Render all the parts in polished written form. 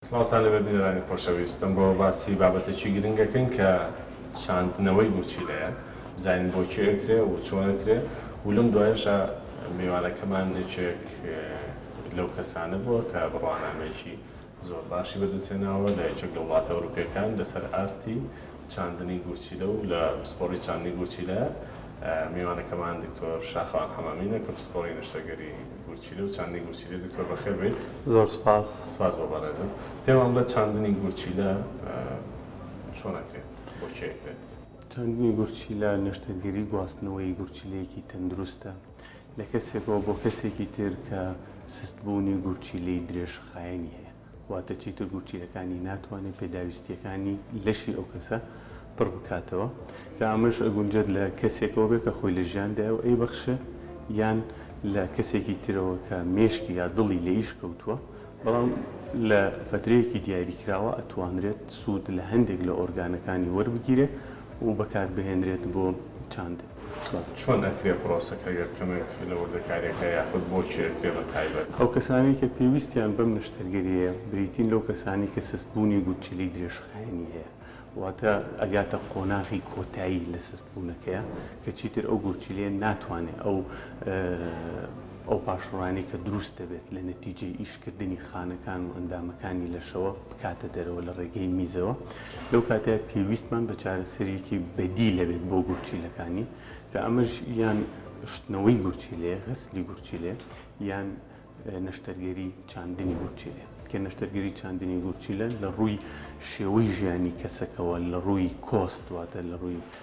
سڵاتان لەبەر بینەرانی خۆشەویستم بۆ باسی بابەتێکی گرنگەکەین کە چاندنەوەی گورچیلەیە بزانین بۆچی ئەکرێ و چۆن ئەکرێ و لەم دوایەشە میوانەکەمان یەکێک لەو کەسانە بووە کە بڕوانامێکی زۆر باشی بەدەستێناوە لە یەکێک لە وڵاتە ئەوروپیەکان لەسەر ئاستی چاندنی گورچیلە و لە پسپۆڕی چاندنی گورچیلە میوانەکەمان دکتۆر شاخەوان حەمامینە کە پسپۆڕی نەشتەرگەری گورچیلە و چاندنی گورچیلە. دکتۆر بەخێر بێت. زۆر سپاس. سپاس بۆ بەڕێزم. پێم لە چاندنی گورچیلە چۆن ئەکرێت، بۆچی ئەکرێت؟ چاندنی گورچیلە نەشتەرگەری گواستنەوەی گورچیلەیەکی تەندروستە لە کەسێکەوە بۆ کەسێکی تر کە سستبوونی گورچیلەی درێژخایەنی هەیە، واتە چیتر گورچیلەکانی ناتوانێت پێداویستیەکانی لەشی ئەو کەسە پڕ بکاتەوە کە ئەمەش ئەگونجێت لە کەسێکەوە بێت کە خۆی لە ژیاندایە و ئەی بەخشە یان لە کەسێکی ترەوە کە مێشکی یا دڵی لە ئیش کەوتووە، بەڵام لە فترەیەکی دیاریکراوە ئەتوانرێت سوود لە هەندێک لە ئۆرگانەکانی وەربگیرێت و بەکاربهێنرێت بۆ چاندن. چۆن ئەکرێ پرۆسەکە یەکەمێک لە وردەکاریەکە یاخود بۆچی ئەکرێ بە تایبەت؟ ئەو کەسانی کە پێویستیان بەم نەشتەرگەریەیە بریتین لەو کەسانی کە سستبوونی گورچیلەی درێژخایەنی هەیە، واتە ئەگاتە قۆناغی کۆتایی لە سستبوونەکەیە کە چیتر ئەو گورچیلەیە ناتوانێت ئەو پاشڕوانی کە دروست دەبێت لە نەتیجەی ئیشکردنی خانەکان و ئەندامەکانی لەشەوە بکاتە دەرەوە لە ڕێگەی میزەوە. لەو کاتەیە پێویستمان بە چارەسەرێکی بەدی لەبێت بۆ گورچیلەکانی کە ئەمەش یان شتنەوەی گورچیلەیە، غسلی گورچیلەیە، یان نەشتەرگەری چاندنی گورچیلەیە کە نەشتەرگەری چاندنی گورچیلە لە ڕووی شێوەی ژیانی کەسەکەەوە، لە ڕووی کۆست واتە لە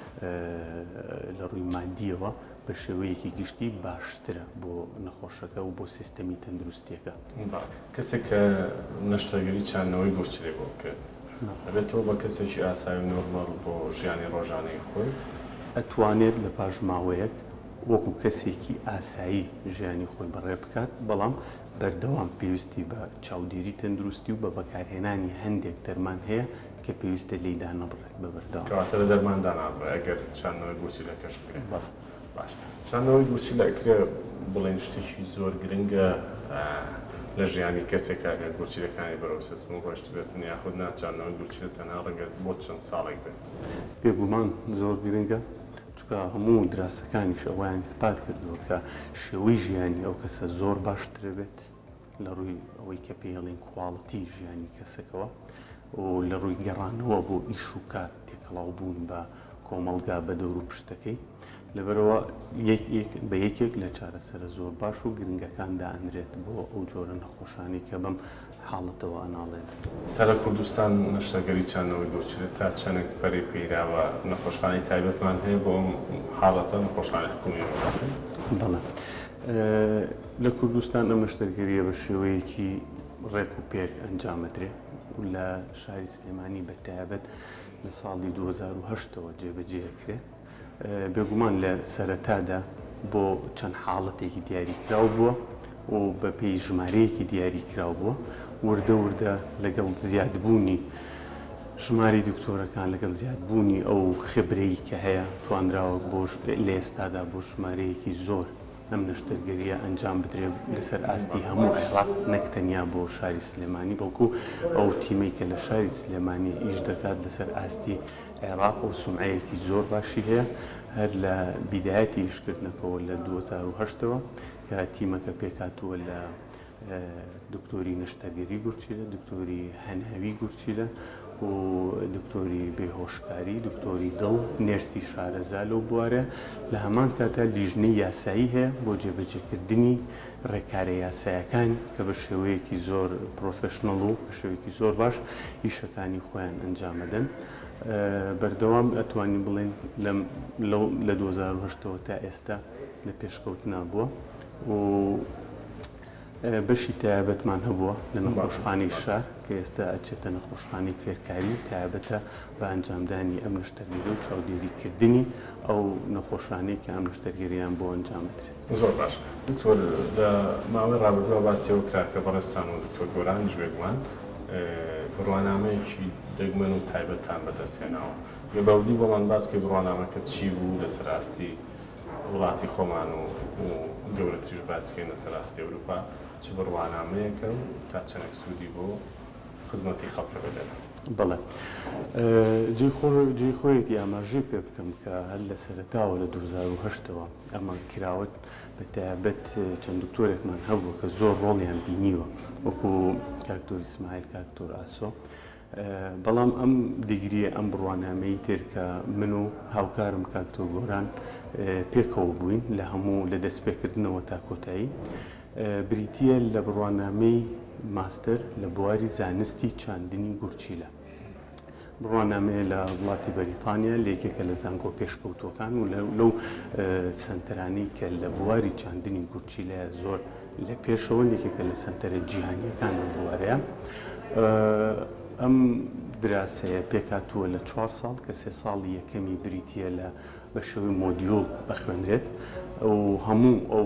ڕووی مادیەوە بە شێوەیەکی گشتی باشترە بۆ نەخۆشەکە و بۆ سیستەمی تەندروستیەکە. کەسێک کە نەشتەرگەری چاندنەوەی گورچیلەی بۆ بکرێت ئەبێتەوە بە کەسێکی ئاسایی و نۆرماڵ بۆ ژیانی ڕۆژانەی خۆی ئەتوانێت لە پاش ماوەیەک وەکو کەسێکی ئاسایی ژیانی خۆی بەڕێ بکات، بەڵام بەردەوام پێویستی بە چاودێری تەندروستی و بە بەکارهێنانی هەندێک دەرمان هەیە کە پێویستە لێیدا نەبڕێت بە بەردەوام. کەواتە لە دەرماندا نابڕێت ئەگەر چاندنەوەی گورچیلە کەش بکرێت. باش. چاندنەوەی گورچیلە ئەکرێ بڵێن شتێکی زۆر گرنگە لە ژیانی کەسێک ئەگەر گورچیلەکانی بەرەو سەستبوون ڕۆشت بێتن یاخود چاندنەوەی گورچیلە تەنها ڕەنگە بۆ چەند ساڵێک بێت. بێگومان زۆر گرنگە، چونکە هەموو دراسەکانیش ئەویان ئیثبات کردووە کە شێوەی ژیانی ئەو کەسە زۆر باشترە بێت لە ڕووی ئەوەی کە پێڵێن کواڵیتی ژیانی کەسەکەەوە و لە ڕووی گەڕانەوە بۆ ئیش و کار تێکەڵاو بوون بە کۆمەلگا بە دەور و پشتەکەی. لەبەرەوە بە یەکێک لە چارەسەرە زۆر باش و گرنگەکان دائەنرێت بۆ ئەو جۆرە نەخۆشانی کە بەم حاڵەتەوە ئەناڵێت. سەرە کوردستان نەشتەرگەری چاندنەوەی گورچیلە تا چەندێک پەرەی پێیراوە نەخۆشخانەی تایبەتمان هەیە بۆ ئەم حاڵەتە نەخۆشخانەی حکومی وەبەستە؟ بەڵێ، لە کوردستان ئەم نەشتەرگەریە بە شێوەیەکی ڕێک و پێک ئەنجامەدرێ و لە شاری سلێمانی بە تایبەت لە ساڵی 2008ەوە جێبەجێکرێ. بێگومان لە سەرەتادا بۆ چەند حاڵەتێکی دیاریکراو بووە و بە پێی ژمارەیەکی دیاریکراو بووە. وردە وردە لەگەڵ زیادبوونی ژماری دکتۆرەکان، لەگەڵ زیادبوونی ئەو خبرەی کە هەیە، توانراوە لە ئێستادا بۆ ژمارەیەکی زۆر ئەم نەشتەرگەریە ئەنجام بدرێ لەسەر ئاستی هەموو عێراق، نەک تەنیا بۆ شاری سلێمانی، بەڵکو ئەو تیمەی کە لە شاری سلێمانی ئیش دەکات لەسەر ئاستی عێراق و سومعەیەکی زۆر باشی هەیە. هەر لە بیدایەتی ئیشکردنەکەەوە لە 2008ەوە کە تیمەکە پێکاتووە لە دکتۆری نەشتەرگەری گورچیلە، دکتۆری هەناوی گورچیلە و دکتۆری بێهۆشکاری، دکتۆری دڵ، نێرسی شارەزا لەو بوارە. لە هەمان کاتە لیژنەی یاسایی هەیە بۆ جێبەجێکردنی ڕێکارە یاسایەکان کە بە شێوەیەکی زۆر پرۆفێشنەڵ و بە شێوەیەکی زۆر باش ئیشەکانی خۆیان ئەنجامەدەن. بەردەوام ئەتوانین بڵێن لە 2008ەوە تا ئێستا لە پێشکەوتنا بووە و بەشی تایبەتمان هەبووە لە نەخۆشخانەی شار کە ئێستا ئەچێتە نەخۆشخانەی فێرکاری و تایبەتە بە ئەنجامدانی ئەم نەشتەرگەری و چاودێریکردنی ئەو نەخۆشانەی کە ئەم نەشتەرگەریان بۆ ئەنجامدرێت. زۆر باش. دکتۆر لە ماوەی ڕابردووە باسیەوە کرا کە بەڕێستان و دکتۆر گۆرانیش بێگومان بڕوانامەیەکی دەگمەن و تایبەتان بەدەستهێناوە. بەودی بۆمان باسکە بڕوانامەکە چی بوو لەسەر ئاستی وڵاتی خۆمان و گەورەتریش باسکەین لەسەر ئاستی ئەوروپا، چ بڕوانامەیەکە و تا چەندێک سوودی بۆ خزمەتی خەڵکە بدەن. بەڵێ جێ خۆیەتی ئاماژەی پێ بکەم کە هەر لە سەرەتاوە لە 2008ەوە ئەمە کراوەت بە تایبەت چەند دکتۆرێکمان هەبوو کە زۆر ڕۆڵیان بینیوە وەکو کاکتۆر ئیسماعیل کاکتۆر ئاسۆ بەڵام ئەم دیگریە ئەم بڕوانامەی تر کە من و هاوکارم کاکتۆر گۆران پێکەوە بووین لە هەموو لە دەستپێکردنەوە تا کۆتایی بریتیە لە بڕوانامەی ماستەر لە بواری زانستی چاندنی گورچیلە. بڕوانامەیە لە وڵاتی بەریتانیا لە یەکێکە لە زانکۆ پێشکەوتوەکان و لەو سەنتەرانی کە لە بواری چاندنی گورچیلەیە زۆر لە پێشەوە یەکێکە لە سەنتەرە جیهانیەکان لە بوارەیە. ئەم دراسەیە پێکاتووە لە 4 ساڵ کە 3 ساڵی یەکەمی بریتیە لە بە شێوەی مۆدیۆل بەخوێنرێت و هەموو ئەو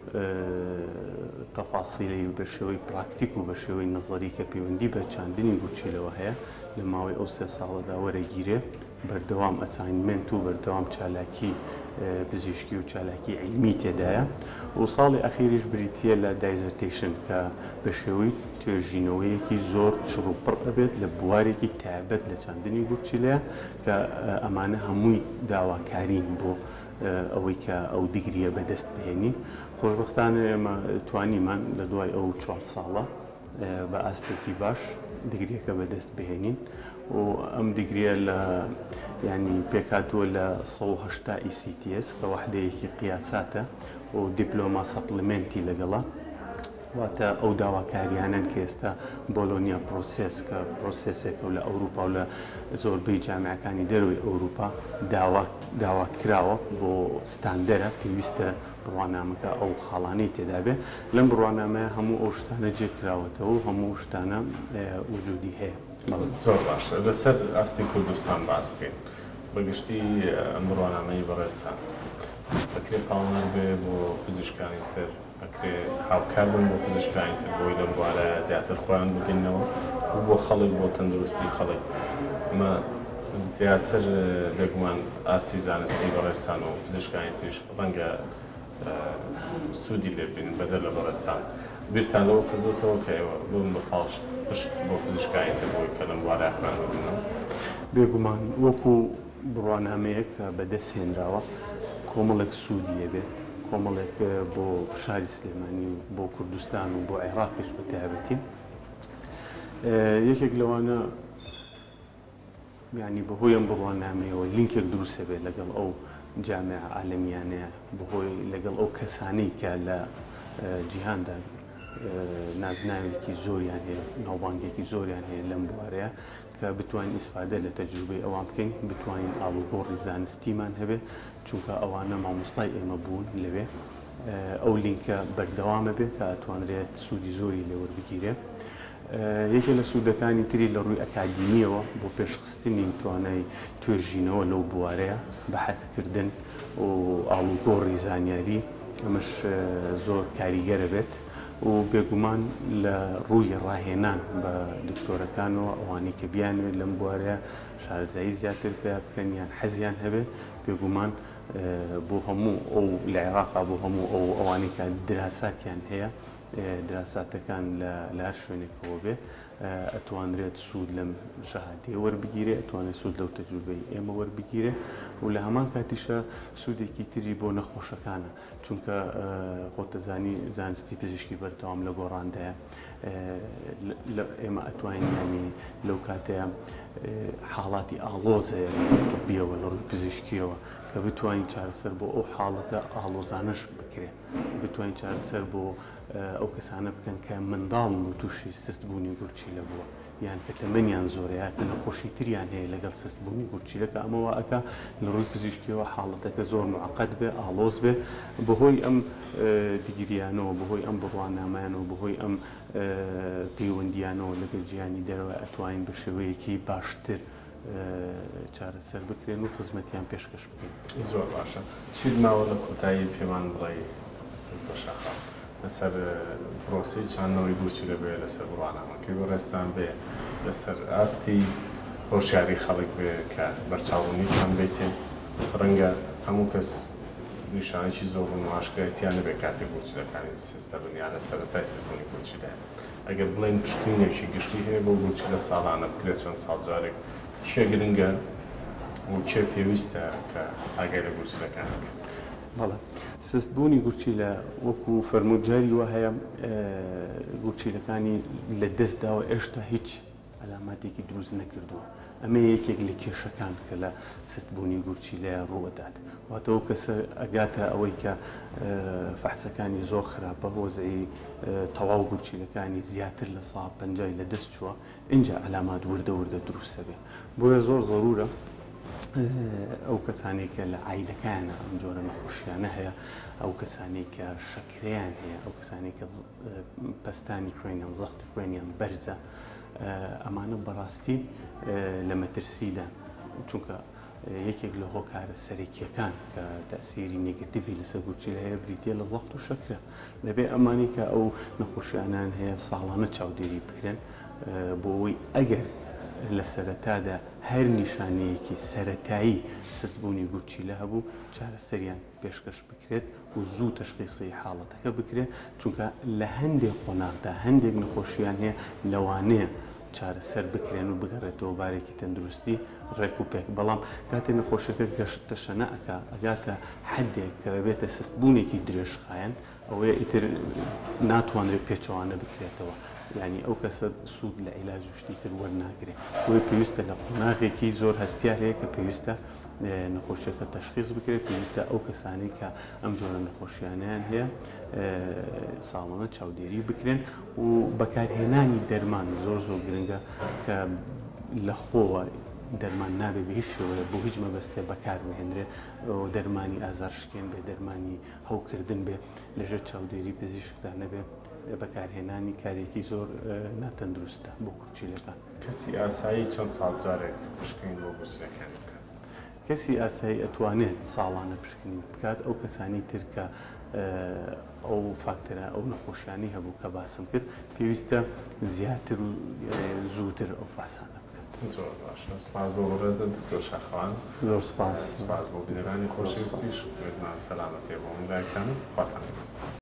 تەفاسیلی بە شێوەی پراکتیک و بە شێوەی نەزەری کە پەیوەندی بە چاندنی گورچیلەوە هەیە لە ماوەی ئەو 3 ساڵەدا وەرەگیرێ بەردەوام ئەساینمنت و بەردەوام چالاکی پزیشکی و چالاکی عیلمی تێدایە و ساڵی ئەخیریش بریتیە لە دایزەرتیشن کە بە شێوەی توێژینەوەیەکی زۆر چڕوپڕ ئەبێت لە بوارێکی تایبەت لە چاندنی گورچیلەیە کە ئەمانە هەمووی داواکارین بۆ ئەوەی کە ئەو دیگریە بەدەست بهێنی. خۆشبەختانە ئێمە توانیمان لە دوای ئەو 4 ساڵە بە ئاستێکی باش دیگریەکە بەدەست بهێنین و ئەم دیگریە لە ینی پێکاتووە لە 180 ECTS کە وحدەیەکی قیاساتە و دیپلۆما سەپلمنتی لەگەڵا واتە ئەو داواکاریانن کە ئێستا بۆلۆنیا پرۆسس کە پرۆسسێکە و لە ئەوروپا و لە زۆربەی جامعەکانی دەروی ئەوروپا داواکراوە بۆ ستاندەرە پێویستە بڕوانامەکە ئەو خاڵانەی تێدا بێ لەم بڕوانامەیە هەموو ئەو شتانە جێکراوەتەوە و هەموو شتانە وجودی هەیە. زۆر باشە لەسەر ئاستی کوردستان باس بکەین بەگشتی ئەم بڕوانامەی بەڕێستان بەکرێ پاڵنەر بێ بۆ پزیشکانی تر بەکرێ هاوکار بن بۆ پزیشکانی تر بۆی لەم بوارە زیاتر خۆیان ببینەوە و بۆ خەڵک بۆ تەندروستی خەڵک ئەمە زیاتر بێگومان ئاستی زانستی بەڕێستان و پزیشکانی تریش ڕەنگە سوودی لێبین بەدەر لە بەڕێستان بیرتان لەوە کردوتەوە کە ئێوە بوون بە پاڵش پشت بۆ پزیشکانی تر بۆی کە لەم بوارە خوێن ببینەوە بێگومان وەکو بڕوانامەیە کە بەدەستهێنراوە کۆمەڵێک سوودیە بێت کۆمەڵێک بۆ شاری سلێمانی و بۆ کوردستان و بۆ عێراقیش بە تایبەتی یەکێک لەوانە ینی بەهۆی ئەم بڕوانامەیەوە لینکێک دروستە بێت لەگەڵ ئەو جامعە عالەمیانەیە بەهۆی لەگەڵ ئەو کەسانەی کە لە جیهاندا نازناوێکی زۆریان هەیە ناوبانگێکی زۆریان هەیە لەم بوارەیە کە بتوانین ئیسفادە لە تەجروبەی ئەوان بکەین بتوانین ئاڵوگۆڕی زانستیمان هەبێ چونکە ئەوانە مامۆستای ئێمە بوون لەوێ ئەو لینکە بەردەوامە بێت کە ئەتوانرێت سوودی زۆری لێوەربگیرێ. یەکێ لە سوودەکانی تری لە ڕووی ئەکادیمیەوە بۆ پێشخستنی توانای توێژینەوە لەو بوارەیە بەحەثکردن و ئاڵوگۆڕی زانیاری ئەمەش زۆر کاریگەرە بێت و بێگومان لە ڕووی ڕاهێنان بە دکتۆرەکانەوە ئەوانی کە بیانوێت لەم بوارەیە شارەزایی زیاتر پێ بکەن یان حەزیان هەبێ بێگومان بۆ هەموو ئەو لە عێراقا بۆ هەموو ئەو ئەوانی کە دراساتیان هەیە دراساتەکان لە هەر شوێنێکەوە بێ ئەتوانرێت سوود لەم شەهادەیە وەربگیرێ ئەتوانێت سوود لەو تەجروبەی ئێمە وەربگیرێ و لە هەمان کاتیشە سوودێکی تری بۆ نەخۆشەکانە چونکە خۆتەزانی زانستی پزیشکی بەردەوام لە گۆڕاندایە ئێمە ئەتوانین ینی لەو کاتەیە حاڵاتی ئاڵۆزەیە بیەوە لە ڕووی پزیشکیەوە کە بتوانین چارەسەر بۆ ئەو حاڵەتە ئاڵۆزانەش بکرێ بتوانین چارەسەر بۆ ئەو کەسانە بکەن کە منداڵن و تووشی سستبوونی گورچیلە بووە یان کە تەمەنیان زۆرەیە کە نەخۆشی تریان هەیە لەگەڵ سستبوونی گورچیلەکە ئەمەوە ئەکا لە ڕووی پزیشکیەوە حاڵەتەکە زۆر معقەد بێ ئاڵۆز بێ بەهۆی ئەم دیگریانەوە بەهۆی ئەم بڕوانامەیانەوە بەهۆی ئەم پەیوەندیانەوە لەگەڵ جیهانی دەرەوە ئەتوانین بە شێوەیەکی باشتر چارەسەر بکرێن و خزمەتیان پێشکەش بکەین. زۆر باشە چیت ماوە لە کۆتایی پێمان بڵێ شاخە لەسەر پرۆسی چاندنەوەی گورچیلە بێ لەسەر بڕوانامەکەی بەڕێستان بێ لەسەر ئاستی هۆشیاری خەڵک بێ کە بەرچاوبوونیان بێتێ ڕەنگە هەموو کەس نیشانێکی زۆر ڕوونماشکایەتیان نەبێت کاتێک گورچیلەکانی سیستە بن یان لە سەرەتای سیستەمی گورچیلەیە. ئەگەر بڵێن پشکنینێکی گشتی هەیە بۆ گورچیلە ساڵانە بکرێت چەند ساڵ جارێک چێ گرنگە و چێ پێویستە کە ئاگای لە گورچیلەکان بێت؟ بەڵێ سستبوونی گورچیلە وەکو فەرموودجاری وە هەیە گورچیلەکانی لە دەستداوە ئێشتا هیچ ئەلاماتێکی دروست نەکردووە. ئەمە یەکێک لە کێشەکان کە لە سستبوونی گورچیلەیە ڕوەدات. واتەوە کەسە ئەگاتە ئەوەی کە فەحسەکانی زۆر خراپە هۆزەی تەواو گورچیلەکانی زیاتر لە 150 لە دەست چووە، اینجا ئەلامات وردە وردە دروستە بێت. بۆیە زۆر زەرورە ئەو کەسانی کە لە عیلەکانە ئەم جۆرە نەخۆشیانە هەیە، ئەو کەسانی کە شەکرەیان هەیە، ئەو کەسانی کە پەستانی خوێنیان زەختی خوێنیان بەرزە، ئەمانە بەڕاستی لە مەترسیدان، چونکە یەکێک لە هۆکارە سەرەکیەکان کە تەسیری نێگەتیڤی لەسەر گورچیلە هەیە بریتە لە زەخت و شەکرە. دەبێت ئەمانی کە ئەو نەخۆشیانان هەیە ساڵانە چاودێری بکرێن بۆ ئەوەی ئەگەر لە سەرەتادا هەر نیشانەیەکی سەرەتایی سستبوونی گورچیلە هەبوو چارەسەریان پێشکەش بکرێت و زوو تەشخیصی حاڵەتەکە بکرێت، چونکە لە هەندێک قۆناغدا هەندێک نەخۆشیان هەیە لەوانەیە چارەسەر بکرێن و بگەڕێتەوە بارێکی تەندروستی ڕێک و پێک. بەڵام کاتێ نەخۆشیەکە گەشتە نەئەکا ئەگاتە حەدێک کە بێتە سستبوونێکی درێژخایەن، ئەوەیە ئیتر ناتوانرێت پێچەوانە بکرێتەوە. یعنی ئەو کەسە سوود لە عیلاج و شتی تر وەرناگرێت. بۆیە پێویستە لە قۆناغێکی زۆر هەستیار هەیە کە پێویستە نەخۆشیەکە تەشخیص بکرێت، پێویستە ئەو کەسانی کە ئەم جۆرە نەخۆشیانیان هەیە ساڵانە چاودێری بکرێن و بەکارهێنانی دەرمان زۆر گرنگە کە لە خۆوە دەرمان نابێت بە هیچ شێوەیە بۆ هیچ مەبەستێ بەکار بهێنرێت، دەرمانی ئازارشکێن بێ، دەرمانی هەوکردن بێ، لەژێر چاودێری پزیشکدا نەبێت. بەکارهێنانی کارێکی زۆر ناتەندروستە بۆ گورچیلەکان. کەسی ئاسایی چەند ساڵ جارێک پشکنین بۆ گورچیلەکان بکات؟ کەسی ئاسایی ئەتوانێت ساڵانە پشکنین بکات. ئەو کەسانی ترکە ئەو فاکتەرە ئەو نەخۆشیانی هەبوو کە باسم کرد پێویستە زیاتر و زووتر ئەو فاسانە بکات. زۆر باشە، سپاس بۆ ڕێزت دکتۆر شاخەوان. زۆر سپاس. سپاس بۆ بینەرانی خۆشەویستیش، سەلامەتێ بۆ منداڵەکانم. خواتان